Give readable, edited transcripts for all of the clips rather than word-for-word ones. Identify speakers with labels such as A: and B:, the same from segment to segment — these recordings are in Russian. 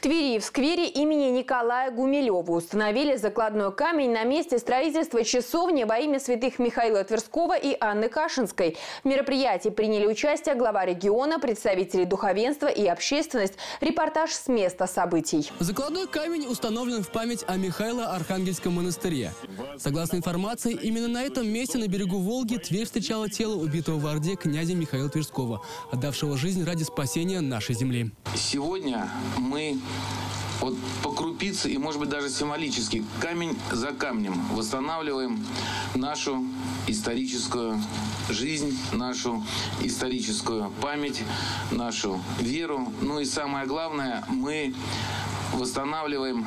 A: Твери в сквере имени Николая Гумилева установили закладной камень на месте строительства часовни во имя святых Михаила Тверского и Анны Кашинской. В мероприятии приняли участие глава региона, представители духовенства и общественность. Репортаж с места событий.
B: Закладной камень установлен в память о Михаило-Архангельском монастыре. Согласно информации, именно на этом месте на берегу Волги Тверь встречала тело убитого в Орде князя Михаила Тверского, отдавшего жизнь ради спасения нашей земли.
C: Сегодня мы вот по крупице и, может быть, даже символически, камень за камнем восстанавливаем нашу историческую жизнь, нашу историческую память, нашу веру. Ну и самое главное, мы восстанавливаем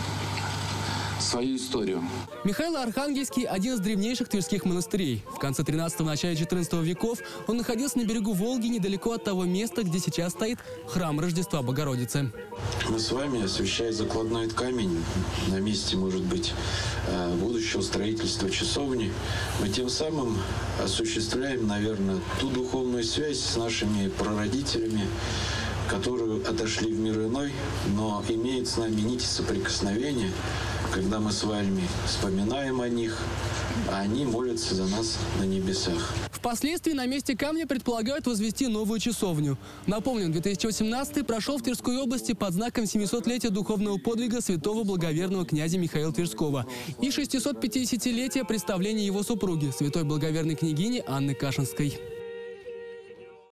C: свою историю.
B: Михаило-Архангельский – один из древнейших тверских монастырей. В конце 13-го, начале 14 веков он находился на берегу Волги, недалеко от того места, где сейчас стоит храм Рождества Богородицы.
D: Мы с вами, освящая закладной камень на месте, может быть, будущего строительства часовни, мы тем самым осуществляем, наверное, ту духовную связь с нашими прародителями, которые отошли в мир иной, но имеют с нами нити соприкосновения, когда мы с вами вспоминаем о них, а они молятся за нас на небесах.
B: Впоследствии на месте камня предполагают возвести новую часовню. Напомним, 2018 прошел в Тверской области под знаком 700-летия духовного подвига святого благоверного князя Михаила Тверского и 650-летия представления его супруги, святой благоверной княгини Анны Кашинской.